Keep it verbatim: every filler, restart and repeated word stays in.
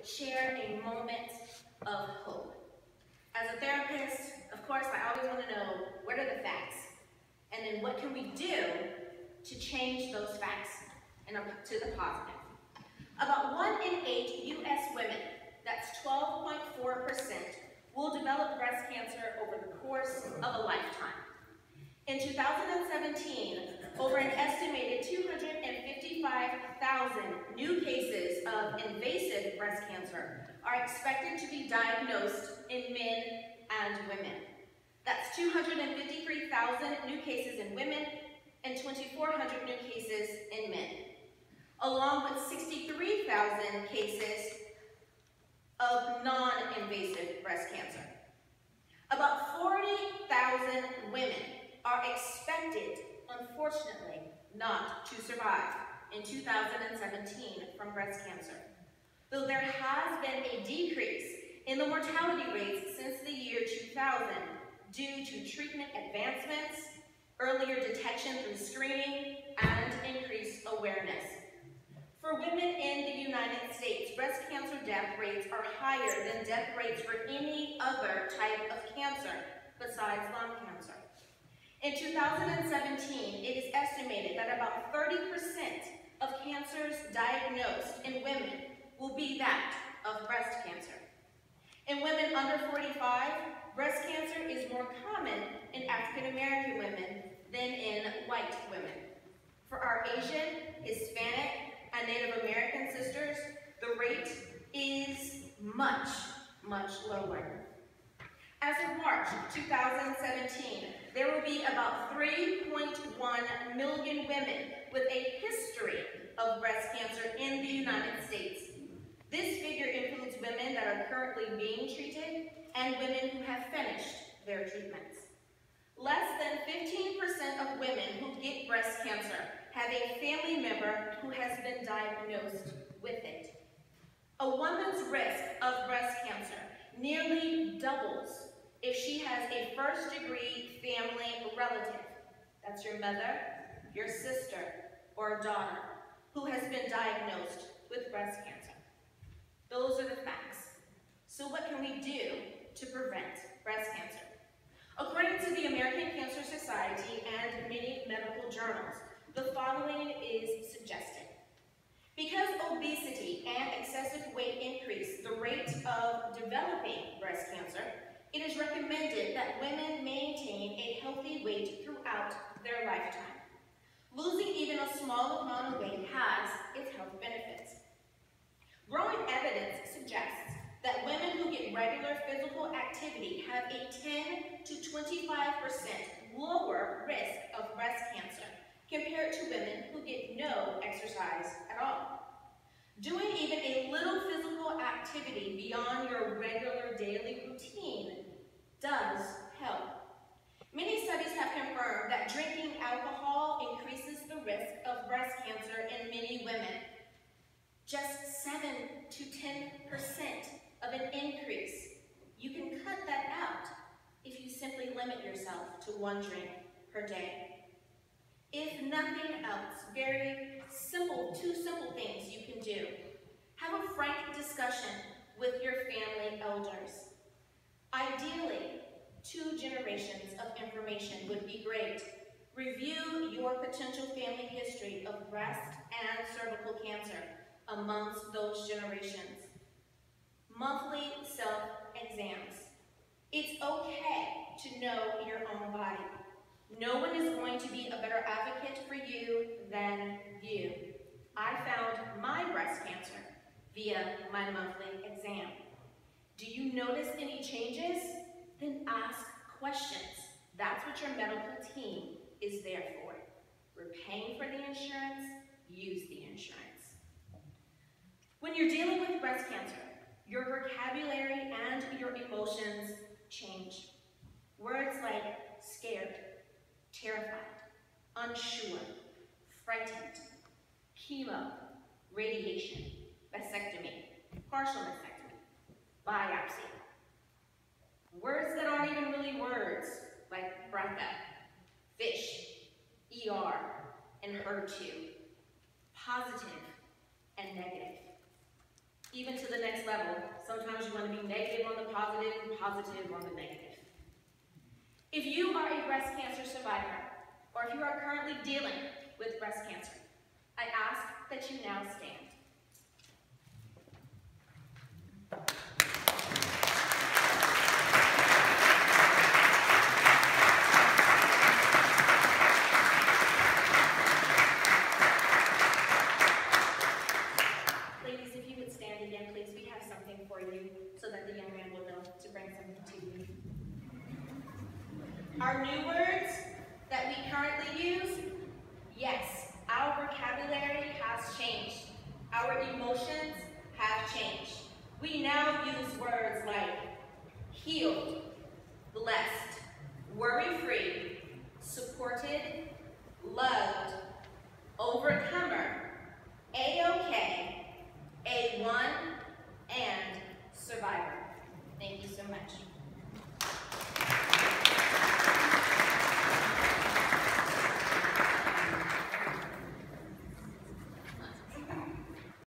share a moment of hope. As a therapist, of course, I always want to know what are the facts, and then what can we do to change those facts and to the positive. About one in eight U S women, that's twelve point four percent, will develop breast cancer over the course of a lifetime. In two thousand seventeen, over an estimated two hundred fifty-five thousand new cases of invasive breast cancer are expected to be diagnosed in men and women. That's two hundred fifty-three thousand new cases in women and two thousand four hundred new cases in men, along with sixty-three thousand cases of non-invasive breast cancer. About forty thousand women are expected, unfortunately, not to survive in two thousand seventeen from breast cancer. Though there has been a decrease in the mortality rates since the year two thousand due to treatment advancements, earlier detection through screening, and increased awareness. For women in the United States, breast cancer death rates are higher than death rates for any other type of cancer besides lung cancer. In two thousand seventeen, it is estimated that about thirty percent of cancers diagnosed in women will be that of breast cancer. In women under forty-five, breast cancer is more common in African American women than in white women. For our Asian, Hispanic, and Native American sisters, the rate is much, much lower. As of March two thousand seventeen, there will be about three point one million women with a history of breast cancer in the United States. This figure includes women that are currently being treated and women who have finished their treatments. Less than fifteen percent of women who get breast cancer have a family member who has been diagnosed with it. A woman's risk of breast cancer nearly doubles if she has a first-degree family relative, that's your mother, your sister, or daughter, who has been diagnosed with breast cancer. Those are the facts. So what can we do to prevent breast cancer? According to the American Cancer Society and many medical journals, the following is suggested. Because obesity and excessive weight increase the rate of developing breast cancer, it is recommended that women maintain a healthy weight throughout their lifetime. Losing even a small amount of weight has its health benefits. Growing evidence suggests that women who get regular physical activity have a ten to twenty-five percent lower risk of breast cancer compared to women who get no exercise at all. Doing even a little physical activity beyond your regular daily routine does help. Many studies have confirmed that drinking alcohol increases the risk of breast cancer in many women. Just seven to ten percent of an increase. You can cut that out if you simply limit yourself to one drink per day. If nothing else, very simple, two simple things you can do. Have a frank discussion with your family elders. Ideally, two generations of information would be great. Review your potential family history of breast and cervical cancer amongst those generations. Monthly self-exams. It's okay to know your own body. No one is going to be a better advocate for you than you. I found my breast cancer via my monthly exam. Do you notice any changes? Then ask questions. That's what your medical team is there for. We're paying for the insurance, use the insurance. When you're dealing with breast cancer, your vocabulary and your emotions change. Words like scared, terrified, unsure, frightened, chemo, radiation, vasectomy, partial mastectomy, biopsy. Words that aren't even really words, like B R C A, fish, E R, and H E R two, positive and negative. even to the next level. Sometimes you want to be negative on the positive and positive on the negative. If you are a breast cancer survivor, or if you are currently dealing with breast cancer, I ask that you now stand. Ladies, if you would stand again, please. We have something for you so that the young man will know to bring something to you. Our new words that we currently use, yes, our vocabulary has changed. Our emotions have changed. We now use words like healed, blessed, worry-free, supported, loved, overcomer, A-OK, A one,